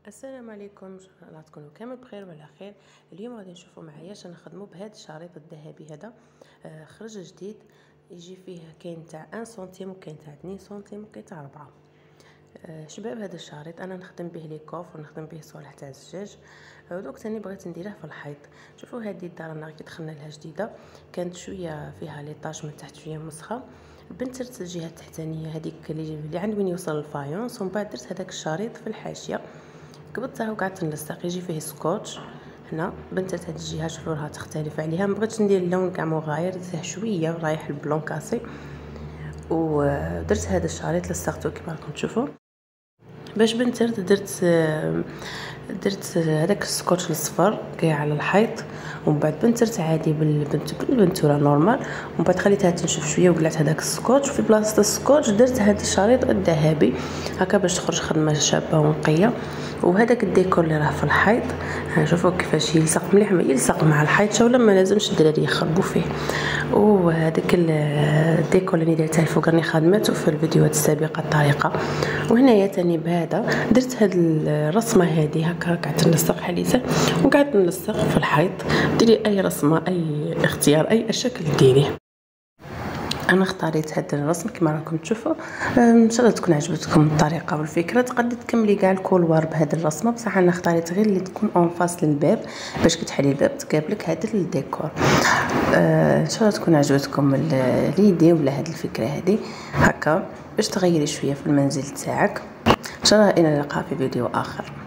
السلام عليكم، ان شاء الله تكونوا كامل بخير وعلى خير. اليوم غادي نشوفوا معايا اش نخدموا بهذا الشريط الذهبي هذا. خرج جديد، يجي فيه كاين تاع 1 سنتيم وكاين تاع 2 سنتيم وكاين تاع 4. شباب هذا الشريط انا نخدم به لي كوف ونخدم به صوالح تاع الزجاج. دوك ثاني بغيت نديره في الحيط. شوفوا هذه الدار انا كي دخلنا لها جديده كانت شويه فيها لي طاش من تحت شويه مسخه. بنترت الجهه التحتانيه هذيك اللي عند وين يوصل الفايونس، ومن بعد درت هذاك الشريط في الحاشيه كبتها وقعدت نلصق. يجي فيه سكوتش هنا. بنتت هاد الجهه شوفوا راها تختلف عليها، ما بغيتش ندير اللون كاع مغاير، درته شويه رايح البلون كاسي. ودرت هذا الشريط لصقته كما راكم تشوفوا. باش بنترت درت هذاك السكوتش الصفر كاع على الحيط، ومن بعد بنترت عادي بالبنتوره نورمال، ومن بعد خليتها تنشف شويه وقلعت هذاك السكوتش. في بلاصه السكوتش درت هذا الشريط الذهبي هكا باش تخرج خدمه شابه ونقيه. وهذاك الديكور اللي راه في الحيط شوفوا كيفاش يلصق مليح، ما يلصق مع الحيط ولا ما لازمش الدراري يخبوا فيه. وهذاك الديكور اللي درتها الفوق راني خدمته في الفيديوهات السابقه الطريقه. وهنايا تاني بهذا درت هاد الرسمه هذه هكا قعدت نلصق حليسه وقعدت نلصق في الحيط. ديري اي رسمه، اي اختيار، اي شكل ديريه. انا اختاريت هذا الرسم كما راكم تشوفوا. ان شاء الله تكون عجبتكم الطريقه والفكره. تقدري تكملي كاع الكولوار بهذه الرسمه، بصح انا اختاريت غير اللي تكون اون فاس للباب باش كي تحلي الباب تقابلك هذا الديكور. ان شاء الله تكون عجبتكم ليدي ولا هذه الفكره هذه هكا باش تغيري شويه في المنزل تاعك. ان شاء الله الى اللقاء في فيديو اخر.